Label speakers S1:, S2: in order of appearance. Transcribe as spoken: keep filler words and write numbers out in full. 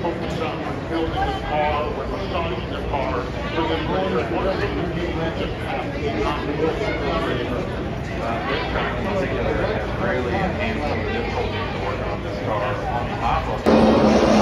S1: focused on building the car or massaging the car, but then whatever you just have to not look at
S2: Uh, this track in particular has really enhanced some of the difficulties to work on this car on top of